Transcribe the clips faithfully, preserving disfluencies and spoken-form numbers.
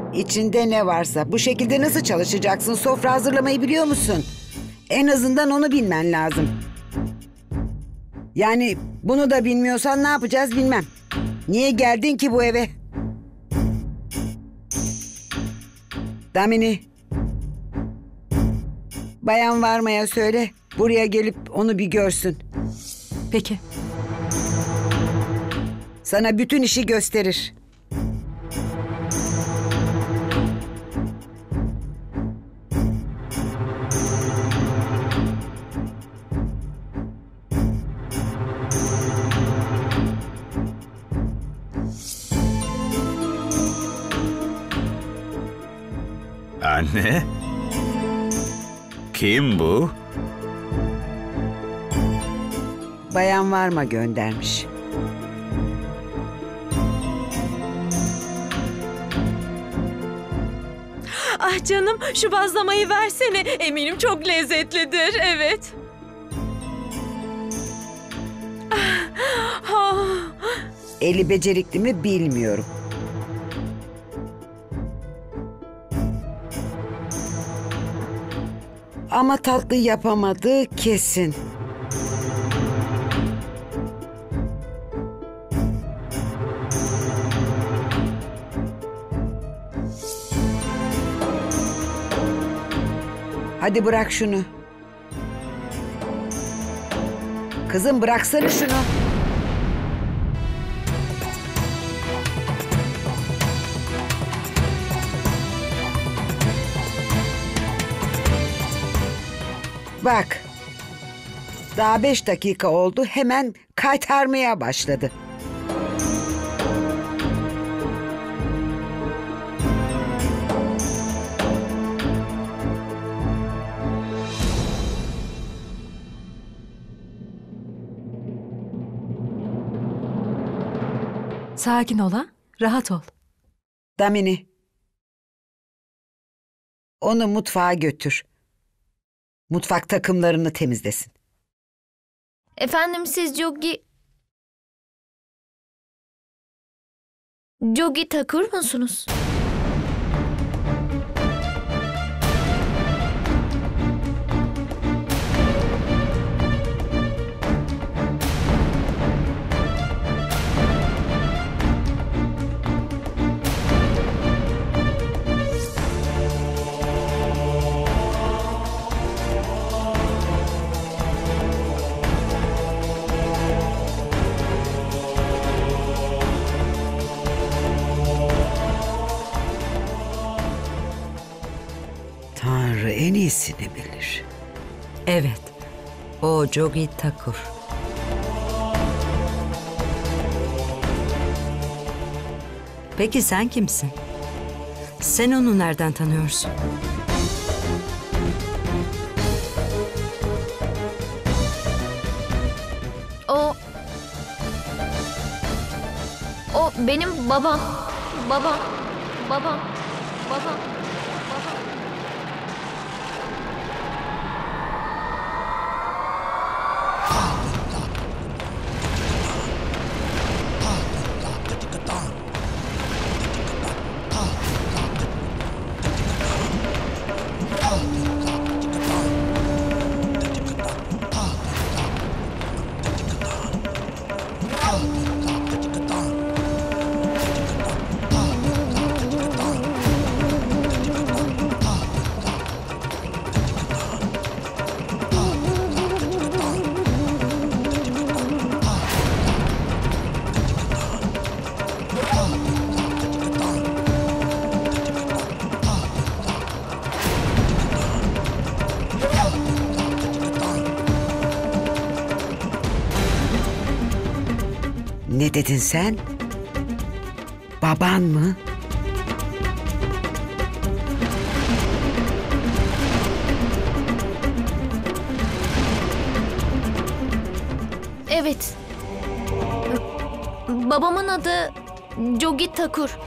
İçinde ne varsa. Bu şekilde nasıl çalışacaksın? Sofra hazırlamayı biliyor musun? En azından onu bilmen lazım. Yani bunu da bilmiyorsan ne yapacağız bilmem. Niye geldin ki bu eve? Damini. Bayan Varma'ya söyle. Buraya gelip onu bir görsün. Peki. Sana bütün işi gösterir. Anne? Kim bu? Bayan Varma göndermiş. Ah canım, şu bazlamayı versene. Eminim çok lezzetlidir. Evet. Ah, ah. Eli becerikli mi bilmiyorum. Ama tatlı yapamadığı kesin. Hadi bırak şunu. Kızım bıraksana şunu. Bak. Daha beş dakika oldu, hemen kaytarmaya başladı. Sakin ol ha. Rahat ol. Damini. Onu mutfağa götür. Mutfak takımlarını temizlesin. Efendim siz Jogi... Jogi Thakur musunuz? Tanrı en iyisini bilir. Evet, o Jogi Thakur. Peki sen kimsin? Sen onu nereden tanıyorsun? O... O benim babam. Babam. Babam. Babam. Babam. Ne dedin sen? Baban mı? Evet. Babamın adı Jogi Thakur.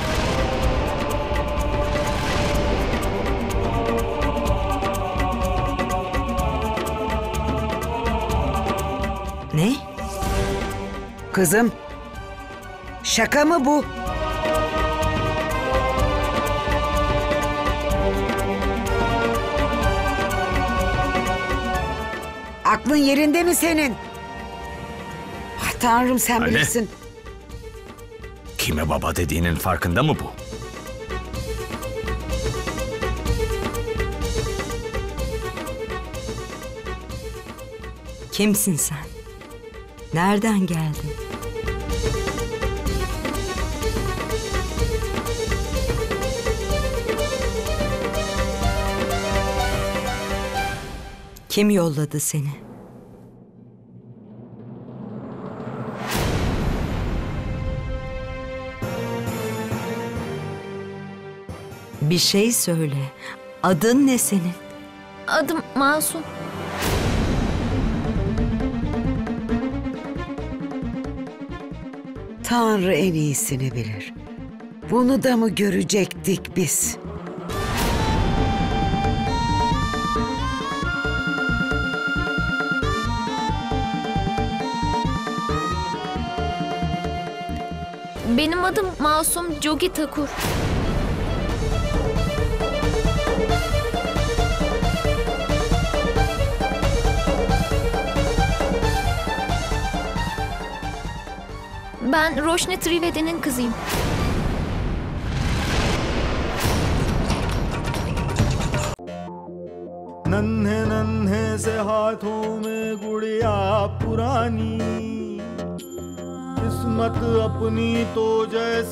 Ne? Kızım, şaka mı bu? Aklın yerinde mi senin? Ah, Tanrım sen Anne. bilirsin. Kime baba dediğinin farkında mı bu? Kimsin sen? Nereden geldin? Kim yolladı seni? Bir şey söyle. Adın ne senin? Adım Masum. Tanrı en iyisini bilir. Bunu da mı görecektik biz? Benim adım Masum Jogi Thakur. Ben Roshni Trivedi'nin kızıyım. नन्हे नन्हे से हाथों में गुड़िया पुरानी किस्मत अपनी तो जैसे